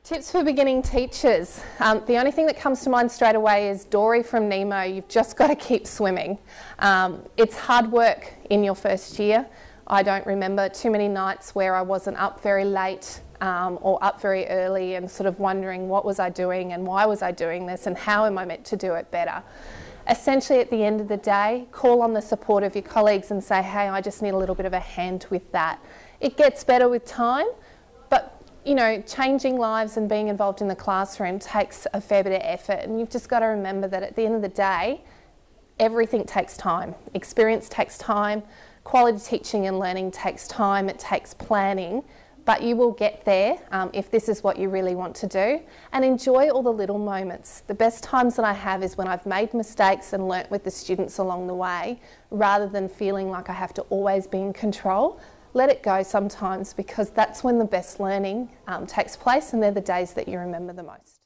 Tips for beginning teachers. The only thing that comes to mind straight away is Dory from Nemo. You've just got to keep swimming. It's hard work in your first year. I don't remember too many nights where I wasn't up very late or up very early and sort of wondering what was I doing and why was I doing this and how am I meant to do it better. Essentially, at the end of the day, call on the support of your colleagues and say, hey, I just need a little bit of a hand with that. It gets better with time, but you know, changing lives and being involved in the classroom takes a fair bit of effort, and you've just got to remember that at the end of the day, everything takes time. Experience takes time, quality teaching and learning takes time, it takes planning, but you will get there if this is what you really want to do, and enjoy all the little moments. The best times that I have is when I've made mistakes and learnt with the students along the way, rather than feeling like I have to always be in control. Let it go sometimes, because that's when the best learning takes place, and they're the days that you remember the most.